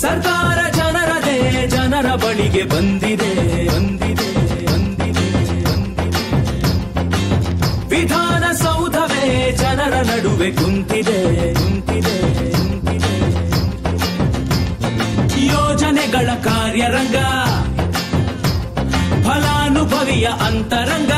ಸರ್ಕಾರ ಜನರದೇ, ಜನರ ಬಳಿಗೆ ಬಂದಿದೆ ಬಂದಿದೆ ಬಂದಿದೆ ಬಂದಿದೆ. ವಿಧಾನಸೌಧವೇ ಜನರ ನಡುವೆ ಕುಂತಿದೆ ಕುಂತಿದೆ ಕುಂತಿದೆ. ಯೋಜನೆಗಳ ಕಾರ್ಯರಂಗ, ಫಲಾನುಭವಿಯ ಅಂತರಂಗ,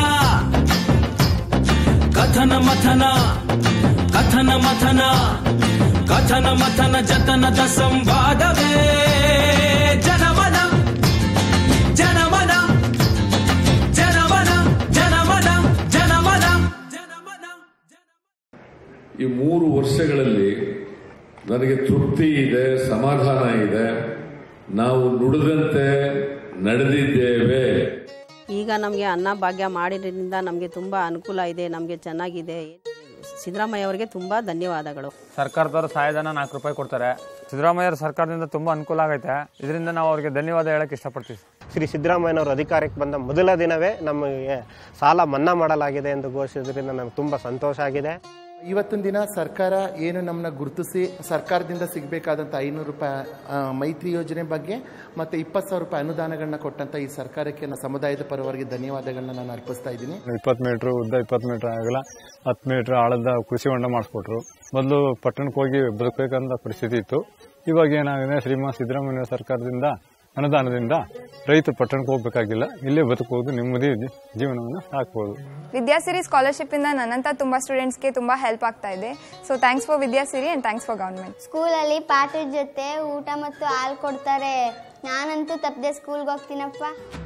ಕಥನ ಮಥನ ಕಥನ ಮಥನ ಕಥನ ಮಥನ ಜತನದ ಸಂವಾದವೇ ಜನಮನ ಜನಮನ ಜನಮನ ಜನಮನ ಜನಮನ ಜನಮನ. ಈ 3 ವರ್ಷಗಳಲ್ಲಿ ನನಗೆ ತೃಪ್ತಿ ಇದೆ, ಸಮಾಧಾನ ಇದೆ. ನಾವು ನುಡಿದಂತೆ ನಡೆದಿದ್ದೇವೆ. ಈಗ ನಮಗೆ ಅನ್ನ ಭಾಗ್ಯ ಮಾಡಿದ್ರಿಂದ ನಮಗೆ ತುಂಬ ಅನುಕೂಲ ಇದೆ, ನಮಗೆ ಚೆನ್ನಾಗಿದೆ. ಸಿದ್ದರಾಮಯ್ಯ ಅವರಿಗೆ ತುಂಬ ಧನ್ಯವಾದಗಳು. ಸರ್ಕಾರದವರು ಸಹಾಯಧನ 4 ರೂಪಾಯಿ ಕೊಡ್ತಾರೆ. ಸಿದ್ದರಾಮಯ್ಯ ಸರ್ಕಾರದಿಂದ ತುಂಬ ಅನುಕೂಲ ಆಗೈತೆ. ಇದರಿಂದ ನಾವು ಅವರಿಗೆ ಧನ್ಯವಾದ ಹೇಳಕ್ಕೆ ಇಷ್ಟಪಡ್ತೀವಿ. ಶ್ರೀ ಸಿದ್ದರಾಮಯ್ಯನವರು ಅಧಿಕಾರಕ್ಕೆ ಬಂದ ಮೊದಲ ದಿನವೇ ನಮಗೆ ಸಾಲ ಮನ್ನಾ ಮಾಡಲಾಗಿದೆ ಎಂದು ಘೋಷಿಸಿದ್ರಿಂದ ನಮಗೆ ತುಂಬ ಸಂತೋಷ ಆಗಿದೆ. ಇವತ್ತಿನ ದಿನ ಸರ್ಕಾರ ಏನು ನಮ್ಮನ್ನ ಗುರುತಿಸಿ ಸರ್ಕಾರದಿಂದ ಸಿಗಬೇಕಾದಂಥ 500 ರೂಪಾಯಿ ಮೈತ್ರಿ ಯೋಜನೆ ಬಗ್ಗೆ ಮತ್ತು 20,000 ರೂಪಾಯಿ ಅನುದಾನಗಳನ್ನ ಕೊಟ್ಟಂತ ಈ ಸರ್ಕಾರಕ್ಕೆ ಸಮುದಾಯದ ಪರವಾಗಿ ಧನ್ಯವಾದಗಳನ್ನ ನಾನು ಅರ್ಪಿಸ್ತಾ ಇದ್ದೀನಿ. 20 ಮೀಟರ್ ಉದ್ದ, 20 ಮೀಟರ್ ಆಗಲ್ಲ, 10 ಮೀಟರ್ ಆಳದ ಕೃಷಿ ಹೊಂಡ ಮಾಡಿಸ್ಕೊಟ್ರು. ಮೊದಲು ಪಟ್ಟಣಕ್ಕೆ ಹೋಗಿ ಬದುಕಬೇಕಂತ ಪರಿಸ್ಥಿತಿ ಇತ್ತು. ಇವಾಗ ಏನಾಗಿದೆ, ಶ್ರೀಮಾನ್ ಸಿದ್ದರಾಮಯ್ಯ ಸರ್ಕಾರದಿಂದ ಅನುದಾನದಿಂದ ರೈತರು ಪಟ್ಟಣಕ್ಕೆ ಹೋಗಬೇಕಾಗಿಲ್ಲ, ಇಲ್ಲೇ ಬದುಕಬಹುದು, ನೆಮ್ಮದಿ ಜೀವನವನ್ನು ಸಾಕಬಹುದು. ವಿದ್ಯಾಸಿರಿ ಸ್ಕಾಲರ್ಶಿಪ್ ಇಂದ ನನ್ನಂತ ತುಂಬಾ ಸ್ಟೂಡೆಂಟ್ಸ್ಗೆ ತುಂಬಾ ಹೆಲ್ಪ್ ಆಗ್ತಾ ಇದೆ. So thanks for Vidyasiri and thanks for government. ಸ್ಕೂಲಲ್ಲಿ ಪಾಠದ ಜೊತೆ ಊಟ ಮತ್ತು ಹಾಲು ಕೊಡ್ತಾರೆ. ನಾನಂತೂ ತಪ್ಪದೆ ಸ್ಕೂಲ್ಗೆ ಹೋಗ್ತೀನಪ್ಪ.